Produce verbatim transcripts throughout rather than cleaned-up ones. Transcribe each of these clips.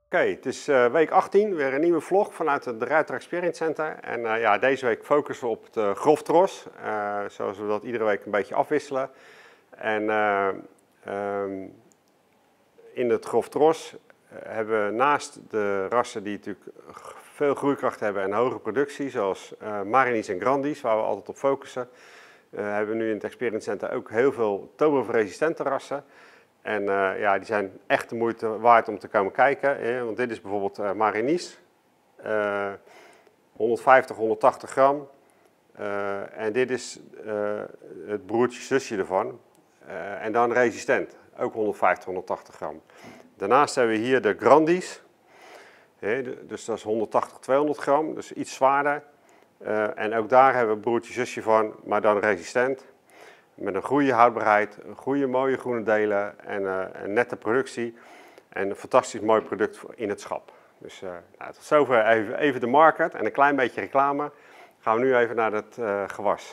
Oké, het is uh, week achttien, weer een nieuwe vlog vanuit het De Ruiter Experience Center. En uh, ja, deze week focussen we op het uh, grof tros, uh, zoals we dat iedere week een beetje afwisselen. En uh, um, in het grof tros uh, hebben we naast de rassen die natuurlijk veel groeikracht hebben en hoge productie, zoals uh, Marinis en Grandis, waar we altijd op focussen, uh, hebben we nu in het Experience Center ook heel veel Tobrev-resistente rassen. En uh, ja, die zijn echt de moeite waard om te komen kijken. Hè? Want dit is bijvoorbeeld uh, Marinis. Uh, honderdvijftig, honderdtachtig gram. Uh, en dit is uh, het broertje zusje ervan. Uh, en dan resistent. Ook honderdvijftig, honderdtachtig gram. Daarnaast hebben we hier de Grandis. Hè? Dus dat is honderdtachtig, tweehonderd gram. Dus iets zwaarder. Uh, en ook daar hebben we broertje zusje van, maar dan resistent. Met een goede houdbaarheid, een goede mooie groene delen en uh, een nette productie. En een fantastisch mooi product in het schap. Dus uh, nou, tot zover even, even de market en een klein beetje reclame. Gaan we nu even naar het uh, gewas.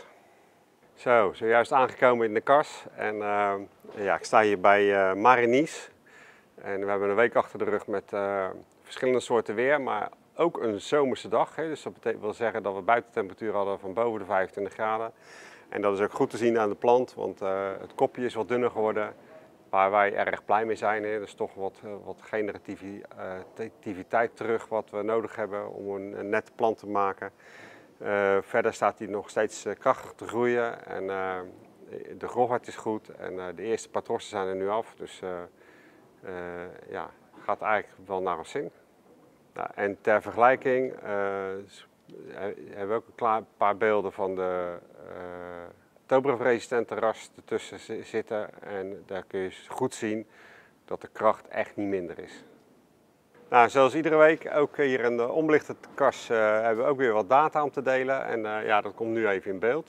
Zo, zojuist aangekomen in de kas. En uh, ja, ik sta hier bij uh, Marinis. En we hebben een week achter de rug met uh, verschillende soorten weer, maar ook een zomerse dag. Hè. Dus dat betekent, wil zeggen dat we buitentemperatuur hadden van boven de vijfentwintig graden. En dat is ook goed te zien aan de plant, want uh, het kopje is wat dunner geworden, waar wij erg blij mee zijn. Hè. Dus toch wat, uh, wat generativiteit terug wat we nodig hebben om een, een nette plant te maken. Uh, verder staat hij nog steeds uh, krachtig te groeien en uh, de grofheid is goed en uh, de eerste paar trossen zijn er nu af. Dus uh, uh, ja, gaat eigenlijk wel naar ons zin. Nou, en ter vergelijking uh, hebben we ook een klaar paar beelden van de uh, Tobrev-resistente ras ertussen zitten. En daar kun je goed zien dat de kracht echt niet minder is. Nou, zoals iedere week, ook hier in de onbelichte kas uh, hebben we ook weer wat data om te delen. En uh, ja, dat komt nu even in beeld.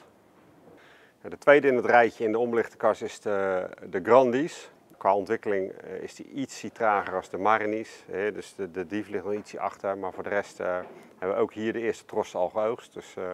De tweede in het rijtje in de onbelichte kas is de, de Grandis. Qua ontwikkeling uh, is die iets trager als de Marinis. Hè? Dus de, de dief ligt nog ietsje achter, maar voor de rest uh, hebben we ook hier de eerste trossen al geoogst. Dus uh, uh,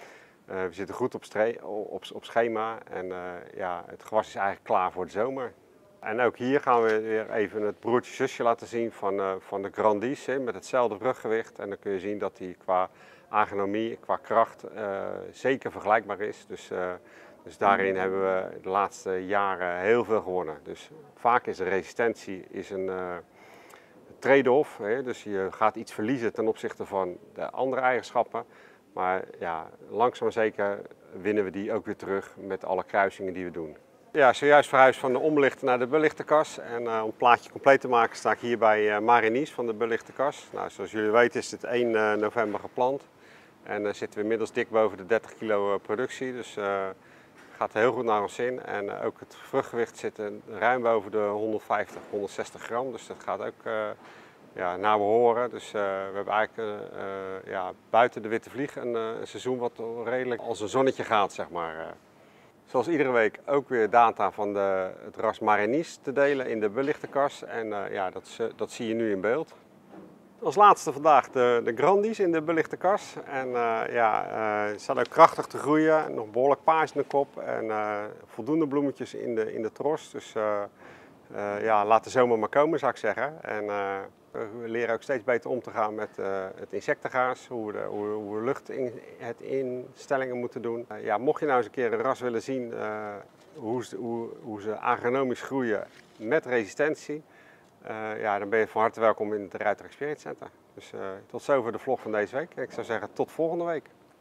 we zitten goed op, op, op schema en uh, ja, het gewas is eigenlijk klaar voor de zomer. En ook hier gaan we weer even het broertje zusje laten zien van, uh, van de Grandis, hè? Met hetzelfde ruggewicht. En dan kun je zien dat die qua agronomie, qua kracht uh, zeker vergelijkbaar is. Dus, uh, Dus daarin hebben we de laatste jaren heel veel gewonnen. Dus vaak is de resistentie is een uh, trade-off. Dus je gaat iets verliezen ten opzichte van de andere eigenschappen. Maar ja, langzaam maar zeker winnen we die ook weer terug met alle kruisingen die we doen. Ja, zojuist verhuisd van de onbelichte naar de belichte kas. En uh, om het plaatje compleet te maken sta ik hier bij uh, Marinis van de belichte kas. Nou, zoals jullie weten is dit één uh, november geplant. En uh, zitten we inmiddels dik boven de dertig kilo uh, productie. Dus, uh, gaat heel goed naar ons zin en uh, ook het vruchtgewicht zit ruim boven de honderdvijftig, honderdzestig gram. Dus dat gaat ook uh, ja, naar behoren. Dus uh, we hebben eigenlijk uh, uh, ja, buiten de witte vlieg een, uh, een seizoen wat redelijk als een zonnetje gaat, zeg maar. Uh. Zoals iedere week ook weer data van de, het ras Marinis te delen in de belichte kas. En uh, ja, dat, dat zie je nu in beeld. Als laatste vandaag de, de Grandis in de belichte kas. En uh, ja, uh, ze staan ook krachtig te groeien, nog behoorlijk paars in de kop en uh, voldoende bloemetjes in de, in de tros. Dus uh, uh, ja, laat de zomer maar komen, zou ik zeggen. En uh, we leren ook steeds beter om te gaan met uh, het insectengaas, hoe we, de, hoe, we, hoe we lucht in, het instellingen moeten doen. Uh, ja, mocht je nou eens een keer een ras willen zien uh, hoe, ze, hoe, hoe ze agronomisch groeien met resistentie, Uh, ja, dan ben je van harte welkom in het De Ruiter Experience Center. Dus uh, tot zover de vlog van deze week. Ik zou zeggen tot volgende week.